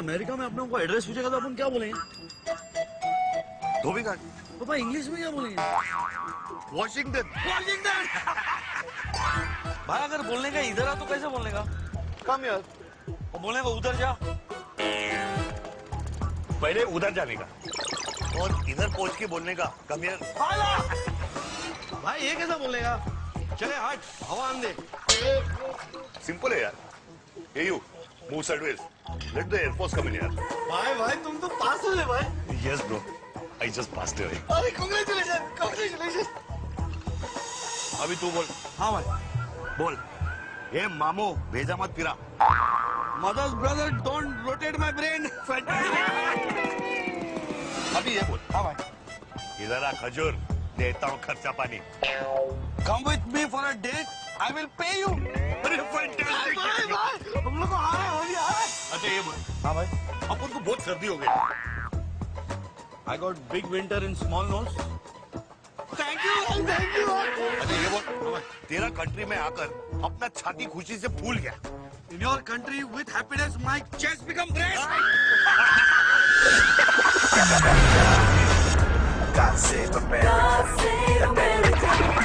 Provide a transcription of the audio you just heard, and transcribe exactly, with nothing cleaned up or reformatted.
America में अपने को एड्रेस पूछेगा तो अपन क्या बोलेंगे? धोबी घाट। पापा इंग्लिश में क्या बोलेंगे? वॉशिंगटन। वॉशिंगटन। भाई अगर बोलने का इधर आ तो कैसे बोलने का? कम यार। और बोलने का उधर जा। पहले उधर जाने का और इधर पहुंच के बोलने का कम यार। भाई ये कैसा बोलेगा? चले हट, हवा आने दे। सिंपल है यार। ये you move sideways. Let the air force come in यार। भाई भाई तुम तो पास हो गए भाई। Yes bro, I just passed away. अरे कांग्रेचुलेशन, कांग्रेचुलेशन। अभी तू बोल। हाँ भाई बोल। ये मामू भेजा मत फिरा। Mother's brother don't rotate my brain. अभी ये बोल। हाँ भाई। इधर आ खजूर, देता हूँ खर्चा पानी। Come with me for a date. I will pay you. अरे फैंटास्टिक। भाई भाई हम लोग को आ रहा है, हो गया। अच्छा ये बोल। हाँ भाई। अपन को बहुत सर्दी हो गई। I got big winter in small nose. Thank you, thank you. अच्छा ये बोल। तेरा कंट्री में आकर अपना छाती खुशी से फूल गया। In your country with happiness, my chest become breast. God save America. God save America.